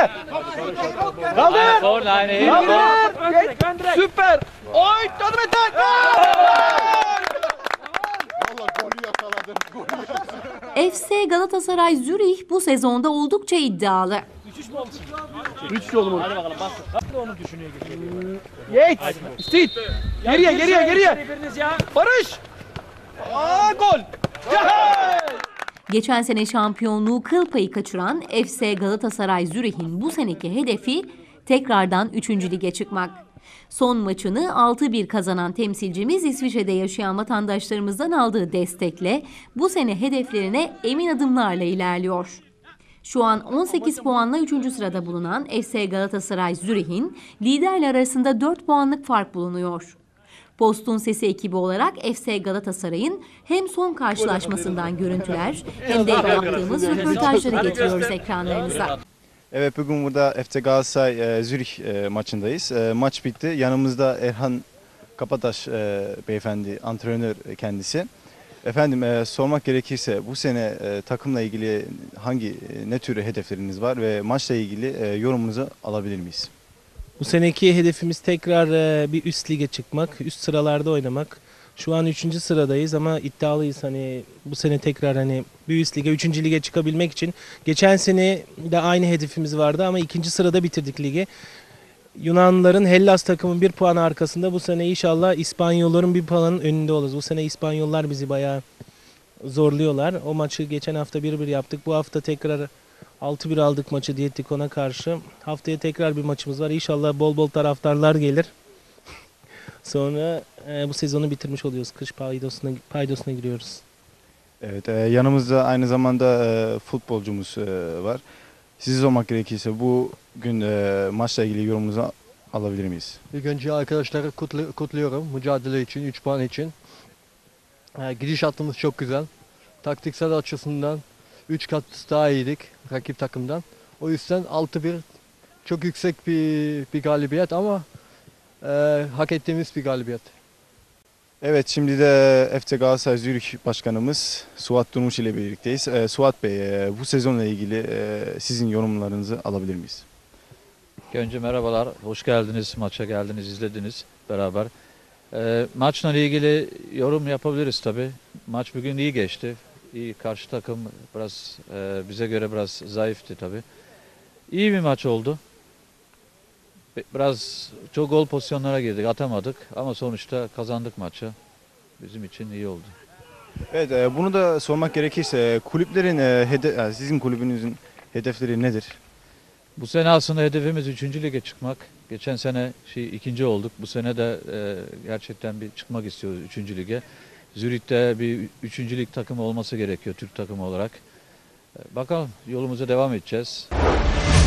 geriye. Kaldır. Kaldır. Süper. Oy, yardım et lan. FC Galatasaray Zürih bu sezonda oldukça iddialı. 3 oldu mu? Hadi bakalım bas. Onu düşünüyor. Yeet. Stit. Geriye. Barış. Gol. Geçen sene şampiyonluğu kıl payı kaçıran FC Galatasaray Zürih'in bu seneki hedefi tekrardan 3. lige çıkmak. Son maçını 6-1 kazanan temsilcimiz İsviçre'de yaşayan vatandaşlarımızdan aldığı destekle bu sene hedeflerine emin adımlarla ilerliyor. Şu an 18 puanla 3. sırada bulunan FC Galatasaray Zürih'in liderler arasında 4 puanlık fark bulunuyor. Postun Sesi ekibi olarak FC Galatasaray'ın hem son karşılaşmasından görüntüler hem de yaptığımız röportajları getiriyoruz ekranlarınıza. Evet, bugün burada FC Galatasaray Zürih maçındayız. Maç bitti. Yanımızda Erhan Kapataş beyefendi, antrenör kendisi. Efendim, sormak gerekirse bu sene takımla ilgili ne tür hedefleriniz var ve maçla ilgili yorumunuzu alabilir miyiz? Bu seneki hedefimiz tekrar bir üst lige çıkmak, üst sıralarda oynamak. Şu an 3. sıradayız ama iddialıyız, hani bu sene tekrar hani bir üst lige, 3. lige çıkabilmek için. Geçen sene de aynı hedefimiz vardı ama 2. sırada bitirdik ligi. Yunanlıların Hellas takımın 1 puan arkasında, bu sene inşallah İspanyolların 1 puanın önünde oluruz. Bu sene İspanyollar bizi bayağı zorluyorlar. O maçı geçen hafta 1-1 yaptık. Bu hafta tekrar 6-1 aldık maçı Diyettiko'na karşı. Haftaya tekrar bir maçımız var. İnşallah bol bol taraftarlar gelir. Sonra bu sezonu bitirmiş oluyoruz. Kış paydosuna giriyoruz. Evet, yanımızda aynı zamanda futbolcumuz var. Sizi sormak gerekirse bugün maçla ilgili yorumunuzu alabilir miyiz? İlk önce arkadaşları kutluyorum mücadele için, 3 puan için. Gidişatımız çok güzel. Taktiksel açısından 3 kat daha iyiydik rakip takımdan. O yüzden 6-1 çok yüksek bir galibiyet ama hak ettiğimiz bir galibiyet. Evet, şimdi de FC Galatasaray Zürih Başkanımız Suat Durmuş ile birlikteyiz. Suat Bey, bu sezonla ilgili sizin yorumlarınızı alabilir miyiz? Önce merhabalar, hoş geldiniz, maça geldiniz, izlediniz beraber. Maçla ilgili yorum yapabiliriz tabii. Maç bugün iyi geçti. İyi, karşı takım biraz bize göre biraz zayıftı tabii. İyi bir maç oldu. Biraz çok gol pozisyonlara girdik, atamadık ama sonuçta kazandık maçı. Bizim için iyi oldu. Evet, bunu da sormak gerekirse kulüplerin sizin kulübünüzün hedefleri nedir? Bu sene aslında hedefimiz 3. lige çıkmak. Geçen sene 2. olduk. Bu sene de gerçekten bir çıkmak istiyoruz 3. lige. Zürih'te bir 3. lig takımı olması gerekiyor Türk takımı olarak. Bakalım, yolumuza devam edeceğiz.